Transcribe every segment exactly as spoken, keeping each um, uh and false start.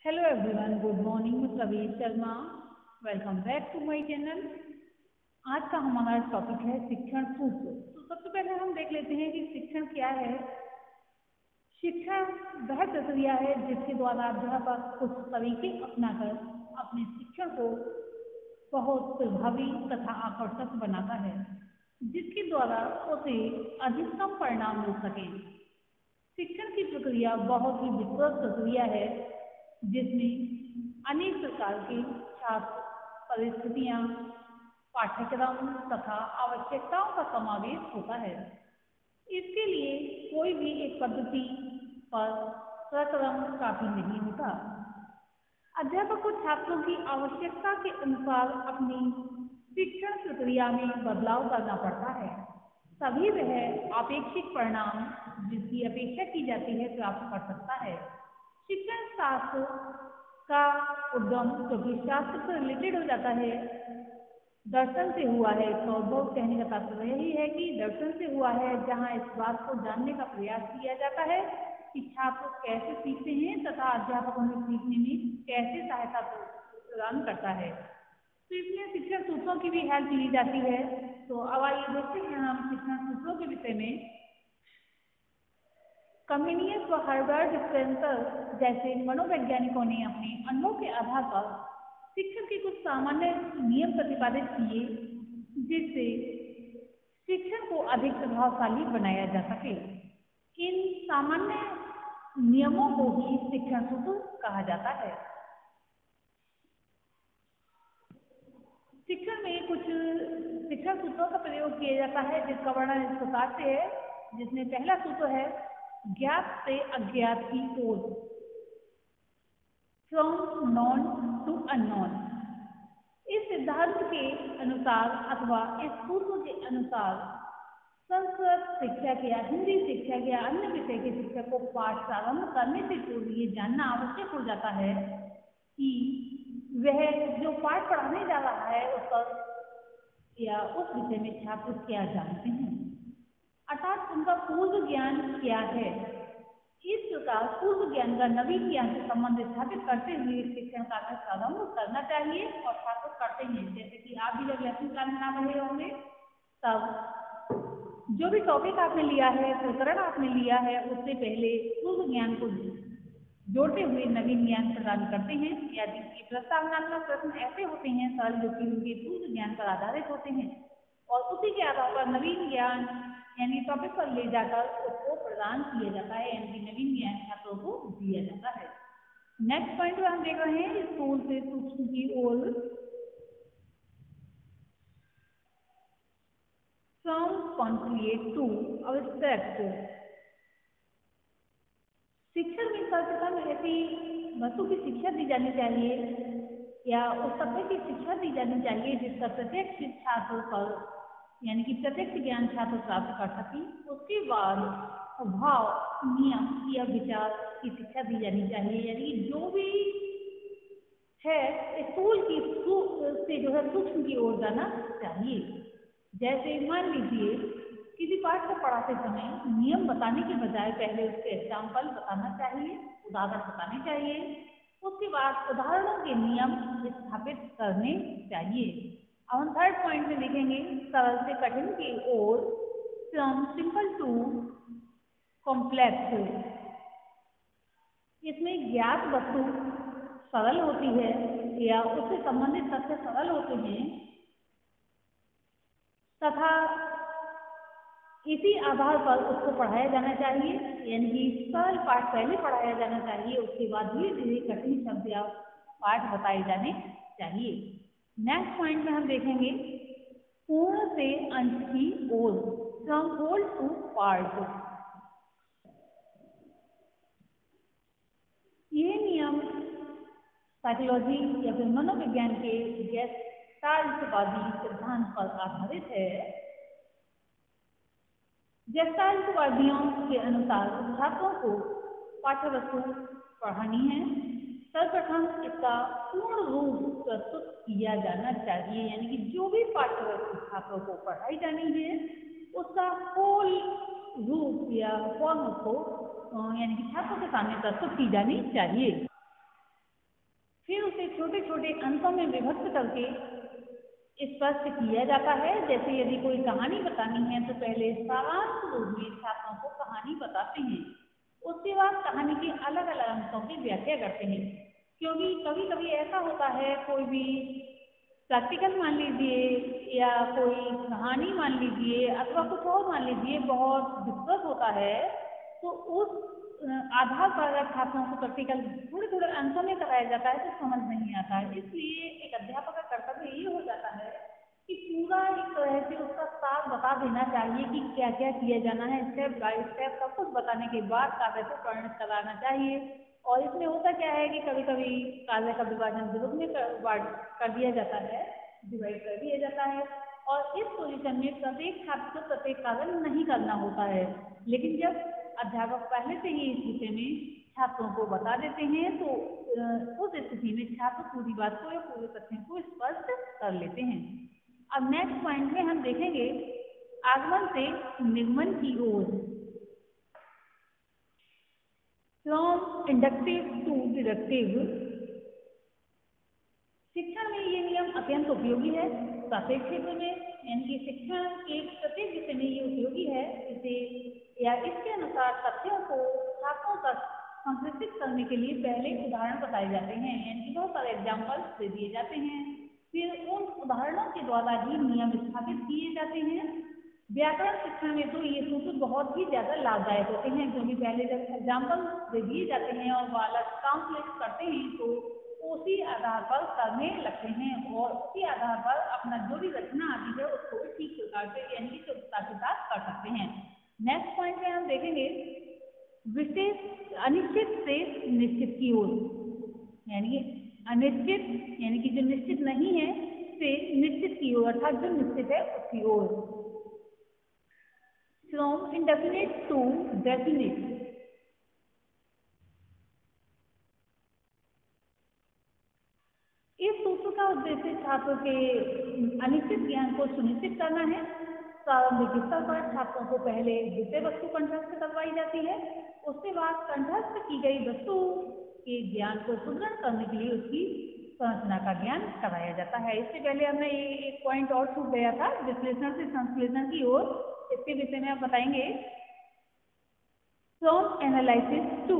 Hello everyone, good morning. मैं Praveen Sharma. Welcome back to my channel. आज का हमारा टॉपिक है शिक्षण सूत्र। तो सबसे पहले हम देख लेते हैं कि शिक्षण क्या है। शिक्षण वह प्रक्रिया है जिसके द्वारा अध्यापक कुछ तरीके अपनाकर अपने शिक्षण को बहुत प्रभावी तथा आकर्षक बनाता है, जिसके द्वारा उसे अधिकतम परिणाम मिल सके। शिक्षण की प्रक्रिया बहुत ही विस्तृत प्रक्रिया है जिसमें अनेक प्रकार के छात्र, परिस्थितियां, पाठ्यक्रम तथा आवश्यकताओं का समावेश होता है। इसके लिए कोई भी एक पद्धति पर प्रक्रम काफी नहीं होता। अध्यापक को छात्रों की आवश्यकता के अनुसार अपनी शिक्षण प्रक्रिया में बदलाव करना पड़ता है, तभी वह अपेक्षित परिणाम जिसकी अपेक्षा की जाती है प्राप्त कर सकता है। शिक्षण शास्त्र का उद्गम क्योंकि शास्त्र से रिलेटेड हो जाता है, दर्शन से हुआ है। तो बहुत कहने का तात्पर्य यही है कि दर्शन से हुआ है, जहाँ इस बात को जानने का प्रयास किया जाता है कि छात्र कैसे सीखते हैं तथा अध्यापक उन्हें सीखने में कैसे सहायता प्रदान करता है। तो इसमें शिक्षण सूत्रों की भी हेल्प ली जाती है। तो अब आइए देखते हैं हम शिक्षण सूत्रों के विषय में। कम्युनियस व हर्बर्ट स्पेंसर जैसे मनोवैज्ञानिकों ने अपने अनुभव के आधार पर शिक्षण के कुछ सामान्य नियम प्रतिपादित किए, जिससे शिक्षण को अधिक प्रभावशाली बनाया जा सके। इन सामान्य नियमों को ही शिक्षण सूत्र कहा जाता है। शिक्षण में कुछ शिक्षण सूत्रों का प्रयोग किया जाता है, जिसका वर्णन इस प्रकार से है, जिसमें पहला सूत्र है ज्ञात से अज्ञात की ओर, फ्रॉम नॉन टू अननोन। इस सिद्धांत के अनुसार अथवा इस सूत्र के अनुसार संस्कृत शिक्षक या हिंदी शिक्षक या अन्य विषय के शिक्षक को पाठ प्रारंभ करने से पूर्व ये जानना आवश्यक हो जाता है कि वह जो पाठ पढ़ाने जा रहा है उस पर या उस विषय में छात्र क्या जानते हैं, अर्थात उनका पूर्व ज्ञान क्या है। इस प्रकार पूर्व ज्ञान का नवीन ज्ञान से संबंध स्थापित करते हुए शिक्षण कार्य प्रारंभ करना चाहिए और छात्र करते हैं। जैसे कि आप भी जब लेसन प्लान बना रहे होंगे तब जो भी टॉपिक आपने लिया है, प्रकरण आपने लिया है, उससे पहले पूर्व ज्ञान को जोड़ते हुए नवीन ज्ञान प्रदान करते हैं। यदि प्रस्तावनात्मक प्रश्न ऐसे होते हैं सरल, जो कि उनके पूर्व ज्ञान पर आधारित होते हैं और उसी के आधार पर नवीन ज्ञान यानी टॉपिक पर ले जाकर उसको प्रदान किया जाता है, यानी नवीन ज्ञान छात्रों को दिया जाता है। नेक्स्ट पॉइंट में हम देख रहे हैं स्थूल से सूक्ष्म की ओर, फ्रॉम कॉन्क्रीट टू अब्स्ट्रैक्ट। शिक्षण में सर्वप्रथम ऐसी वस्तु की शिक्षा दी जानी चाहिए या उस तथ्य की शिक्षा दी जानी चाहिए जिसका प्रत्यक्ष छात्र पर यानी कि प्रत्यक्ष ज्ञान छात्र प्राप्त कर सके। उसके बाद भाव, नियम या विचार की शिक्षा दी जानी चाहिए, यानी जो भी है स्थूल की से जो है सूक्ष्म की ओर जाना चाहिए। जैसे मान लीजिए किसी पाठ को पढ़ाते समय नियम बताने के बजाय पहले उसके एग्जाम्पल बताना चाहिए, उदाहरण बताने चाहिए, उसके बाद उदाहरणों के नियम स्थापित करने चाहिए। अब हम थर्ड पॉइंट में लिखेंगे सरल से कठिन की ओर, फ्रॉम सिंपल टू कॉम्प्लेक्स। इसमें ज्ञात वस्तु सरल होती है या उससे संबंधित तथ्य सरल होते हैं तथा इसी आधार पर उसको पढ़ाया जाना चाहिए, यानी कि सरल पाठ पहले पढ़ाया जाना चाहिए, उसके बाद धीरे धीरे कठिन शब्द या पाठ बताए जाने चाहिए। नेक्स्ट पॉइंट में हम देखेंगे पूर्ण से अंश की ओर, फ्रॉम होल टू पार्ट। ये नियम साइकोलॉजी या फिर मनोविज्ञान के गेस्टाल्टवादी सिद्धांत पर आधारित है। गेस्टाल्टवादियों के अनुसार छात्रों को पाठ्य वस्तु पढ़ानी है, सर्वप्रथम इसका पूर्ण रूप प्रस्तुत किया जाना चाहिए, यानी कि जो भी पाठ्य वस्तु छात्रों को पढ़ाई जानी है उसका होल रूप या फॉर्म को यानी कि छात्रों के सामने प्रस्तुत की जानी चाहिए। फिर उसे छोटे छोटे अंशों में विभक्त करके स्पष्ट किया जाता है। जैसे यदि कोई कहानी बतानी है तो पहले सारांश रूप में छात्रों को कहानी बताते हैं, उसके बाद कहानी के अलग अलग अंशों की व्याख्या करते हैं। क्योंकि कभी कभी ऐसा होता है, कोई भी प्रैक्टिकल मान लीजिए या कोई कहानी मान लीजिए अथवा कुछ और मान लीजिए, बहुत दिक्कत होता है, तो उस आधार पर अगर छात्रों को प्रैक्टिकल थोड़े थोड़े अंशों में कराया जाता है तो समझ नहीं आता है। इसलिए एक अध्यापक का कर्तव्य ये हो जाता है कि पूरा एक तरह से उसका साथ बता देना चाहिए कि क्या क्या किया जाना है, स्टेप बाय स्टेप सब कुछ बताने के बाद कार्य को परिणत कराना चाहिए। और इसमें होता क्या है कि कभी कभी कार्य का विभाजन ग्रुप में कर, कर दिया जाता है, डिवाइड कर दिया जाता है, और इस पोजीशन में प्रत्येक छात्र को प्रत्येक कार्य नहीं करना होता है। लेकिन जब अध्यापक पहले से ही इस विषय में छात्रों को बता देते हैं तो उस स्थिति में छात्र पूरी बात को या पूरे तथ्यों को स्पष्ट कर लेते हैं। अब नेक्स्ट पॉइंट में हम देखेंगे आगमन से निगमन की ओर, फ्रॉम इंडक्टिव टू डिडक्टिव। शिक्षण में ये नियम अत्यंत उपयोगी है। प्रत्येक क्षेत्र में यानी कि शिक्षण के प्रत्येक विषय में ये उपयोगी है। इसे या इसके अनुसार तथ्यों को छात्रों तक संप्रेषित करने के लिए पहले उदाहरण बताए जाते हैं, यानी कि बहुत सारे एग्जाम्पल्स दे दिए जाते हैं। फिर उन उदाहरणों के द्वारा ही नियम स्थापित किए जाते हैं। व्याकरण शिक्षण में तो ये सूत्र बहुत ही ज़्यादा लाभदायक होते हैं, क्योंकि पहले जब एग्जाम्पल दे दिए जाते हैं और बालक ट्रांसलेट करते हैं तो उसी आधार पर करने लगते हैं और उसी आधार पर अपना जो भी रचना आती है उसको भी ठीक प्रकार से यानी कि शुद्धता के साथ कर सकते हैं। नेक्स्ट पॉइंट में हम देखेंगे विशेष अनिश्चित से निश्चित की ओर, यानी अनिश्चित यानी कि जो निश्चित नहीं है से निश्चित की ओर, अर्थात जो निश्चित है उसकी ओर। From indefinite to definite. इस सूत्र का उद्देश्य छात्रों के अनिश्चित ज्ञान को सुनिश्चित करना है। प्रारंभिक स्तर पर छात्रों को पहले विषय वस्तु कंठस्थ करवाई जाती है, उसके बाद कंठस्थ की गई वस्तु के ज्ञान को सुदृढ़ करने के लिए उसकी संरचना का ज्ञान कराया जाता है। इससे पहले हमने ये एक पॉइंट और छूट गया था, विश्लेषण से संश्लेषण की ओर। इसके विषय में आप बताएंगे फ्रॉम एनालिसिस टू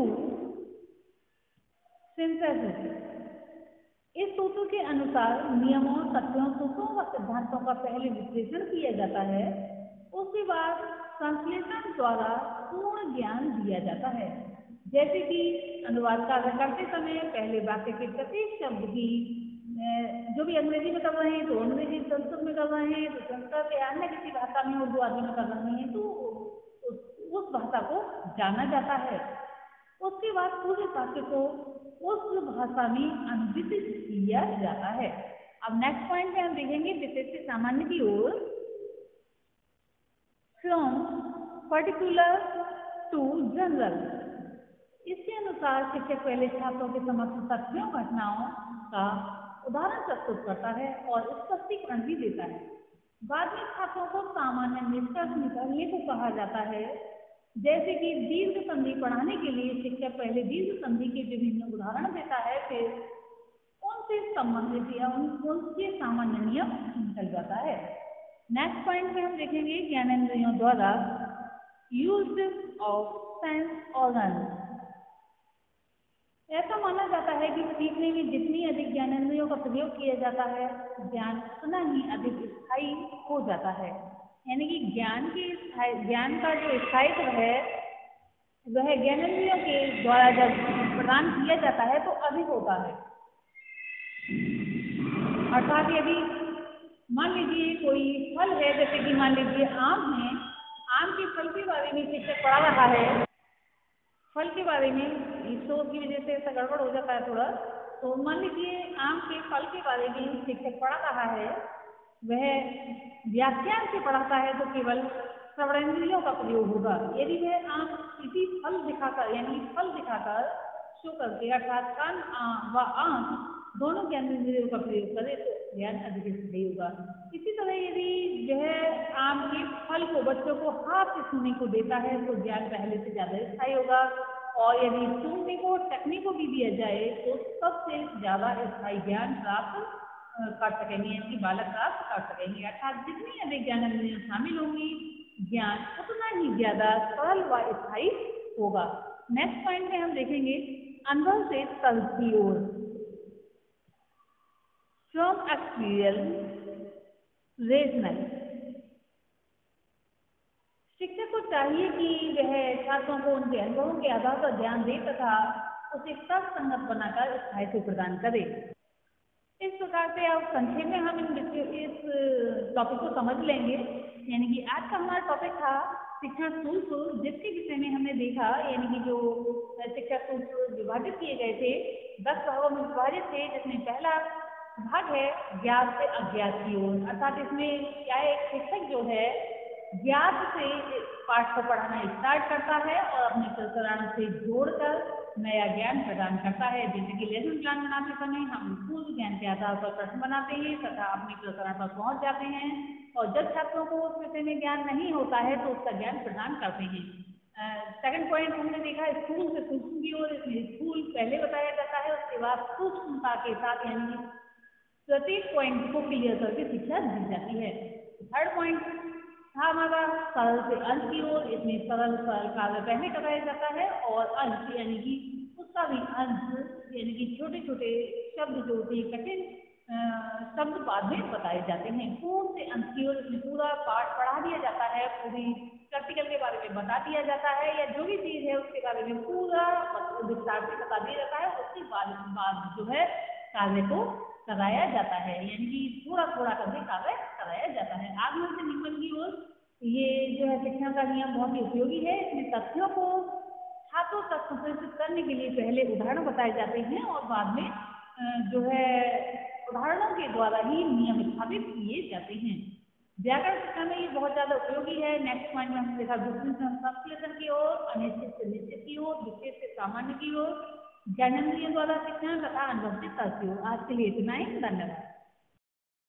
सिंथेसिस। इस सूत्र के अनुसार नियमों, तथ्यों, सूत्रों व सिद्धांतों का पहले विश्लेषण किया जाता है, उसके बाद संश्लेषण द्वारा पूर्ण ज्ञान दिया जाता है। जैसे कि अनुवाद कार्य करते समय पहले वाक्य के प्रत्येक शब्द की जो भी अंग्रेजी में कर रहे हैं तो अंग्रेजी, संस्कृत में कर रहे हैं तो संस्कृत या अन्य किसी भाषा में उर्दू आदि में कर रहे हैं तो उस भाषा को जाना जाता है। उसके बाद पूरे वाक्य को उस भाषा में अनुदित किया जाता है। अब नेक्स्ट पॉइंट में हम देखेंगे विशेष से सामान्य की ओर। From particular to general. इसके अनुसार शिक्षक पहले छात्रों के समक्ष तथ्यों, घटनाओं का उदाहरण प्रस्तुत करता है और स्पष्टीकरण भी देता है। बाद में छात्रों को सामान्य निष्कर्ष निकालने को कहा जाता है। जैसे कि दीर्घ संधि पढ़ाने के लिए शिक्षक पहले दीर्घ संधि के विभिन्न उदाहरण देता है, फिर उनसे संबंधित या उनके सामान्य नियम निकल जाता है। नेक्स्ट पॉइंट में हम देखेंगे ज्ञानेंद्रियों द्वारा यूज ऑफ सेंस ऑर्गन। ऐसा माना जाता है कि सीखने में जितनी अधिक ज्ञानेंद्रियों का प्रयोग किया जाता है, ज्ञान उतना ही अधिक स्थायी हो जाता है। यानी कि ज्ञान के ज्ञान का जो स्थायित्व है वह ज्ञानेंद्रियों के द्वारा जब प्रदान किया जाता है तो अधिक होता है। अर्थात यदि मान लीजिए कोई फल है, जैसे कि मान लीजिए आम है, आम के फल के बारे में शिक्षक पढ़ा रहा है, फल के बारे में शोध की वजह से ऐसा गड़बड़ हो जाता है थोड़ा, तो मान लीजिए आम के फल के बारे में शिक्षक पढ़ा रहा है, वह व्याख्यान से पढ़ाता है तो केवल श्रवणेंद्रियों का प्रयोग होगा। यदि वह आम किसी फल दिखाकर यानी फल दिखाकर शो करके अर्थात कान व आंख दोनों ज्ञानेंद्रियों का प्रयोग करे तो ज्ञान अधिक स्थायी होगा। इसी तरह यदि वह आम के फल को बच्चों को हाथ से छूने को देता है तो ज्ञान पहले से ज्यादा स्थायी होगा। और यदि सुनने को तकने को भी दिया जाए तो सबसे ज़्यादा स्थायी ज्ञान प्राप्त कर सकेंगे, यानी कि बालक प्राप्त कर सकेंगे। अर्थात जितनी अधिक ज्ञानेंद्रियां शामिल होंगी ज्ञान उतना ही ज़्यादा सरल व स्थायी होगा। नेक्स्ट पॉइंट में हम देखेंगे अनुभव से तर्क की ओर। From experience rational. शिक्षक को चाहिए कि वह छात्रों को उनके अनुभवों के आधार पर ध्यान दे तथा उसे तर्क संगत बनाकर स्थायित्व प्रदान करे। इस प्रकार से अब संक्षेप में हम इन इस टॉपिक को समझ लेंगे। यानी कि आज का हमारा टॉपिक था शिक्षण सूत्र, जिसके विषय में हमने देखा यानी कि जो शिक्षा सूत्र विभाजित किए गए थे दस भागों में विभाजित थे, जिसमें पहला भाग है ज्ञात से अज्ञात की ओर। अर्थात इसमें क्या है, एक शिक्षक जो है ज्ञात से पाठ को पढ़ाना स्टार्ट करता है और अपने प्रकरण से जोड़कर नया ज्ञान प्रदान करता है। जैसे कि लेसन प्लान बनाते समय हम पूर्व ज्ञान के आधार पर प्रश्न बनाते हैं तथा अपने प्रकरण पर पहुंच जाते हैं, और जब छात्रों को उस विषय में ज्ञान नहीं होता है तो उसका ज्ञान प्रदान करते हैं। सेकंड पॉइंट हमने देखा स्थूल से सूक्ष्म की ओर। इसमें स्थूल पहले बताया जाता है, उसके बाद सूक्ष्मता के साथ यानी प्रत्येक पॉइंट को क्लियर करके शिक्षा दी जाती है। थर्ड पॉइंट था हमारा सरल से अंत की ओर। इसमें सरल सरल कार्य पहले कराया जाता है और अंत यानी कि उसका भी अंत यानी कि छोटे छोटे शब्द जो होते हैं कठिन शब्द बाद में बताए जाते हैं। पूर्ण से अंत की ओर इसमें पूरा पाठ पढ़ा दिया जाता है, पूरी प्रैक्टिकल के बारे में बता दिया जाता है, या जो भी चीज़ है उसके बारे में पूरा विस्तार से बता दिया जाता है। उसके बाद बाद जो है कार्य को कराया जाता है, यानी कि थोड़ा थोड़ा करके कार्य कराया जाता है। आगमन से निगमन की ओर ये जो है शिक्षण का नियम बहुत ही उपयोगी है। इसमें तथ्यों को छात्रों तक संप्रेषित करने के लिए पहले उदाहरण बताए जाते हैं और बाद में जो है उदाहरणों के द्वारा ही नियम स्थापित किए जाते हैं। व्याकरण शिक्षा में ये बहुत ज्यादा उपयोगी है। नेक्स्ट पॉइंट में हमने देखा संश्लेषण की ओर, अनिश्चित से निश्चित की ओर, विशेष से सामान्य की ओर, ज्ञानेंद्रियों द्वारा शिक्षण तथा अनुभव से तर्क की ओर। आज के लिए इतना ही, धन्यवाद।